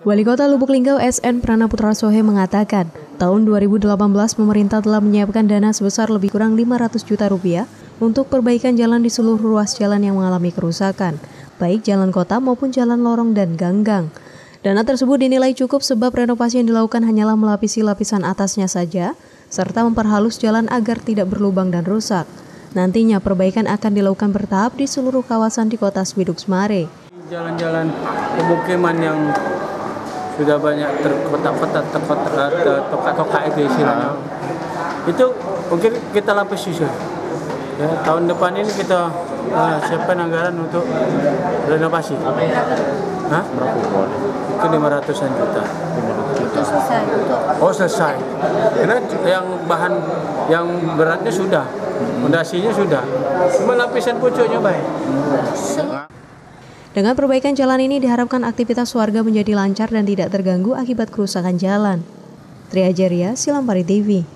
Wali Kota Lubuk Linggau SN Pranaputra Sohe mengatakan, tahun 2018 pemerintah telah menyiapkan dana sebesar lebih kurang 500 juta rupiah untuk perbaikan jalan di seluruh ruas jalan yang mengalami kerusakan, baik jalan kota maupun jalan lorong dan ganggang. Dana tersebut dinilai cukup sebab renovasi yang dilakukan hanyalah melapisi lapisan atasnya saja, serta memperhalus jalan agar tidak berlubang dan rusak. Nantinya perbaikan akan dilakukan bertahap di seluruh kawasan di Kota Swiduk Semare. Jalan-jalan pemukiman yang sudah banyak terkotak-kotak, toka-toka itu istilahnya. Itu mungkin kita lapis juga. Ya, tahun depan ini kita siapkan anggaran untuk renovasi. Hah? Itu 500-an juta. Itu selesai untuk... Oh, selesai. Karena yang beratnya sudah, fondasinya sudah. Cuma lapisan pucuknya baik. Dengan perbaikan jalan ini diharapkan aktivitas warga menjadi lancar dan tidak terganggu akibat kerusakan jalan. Triajeria, Silampari TV.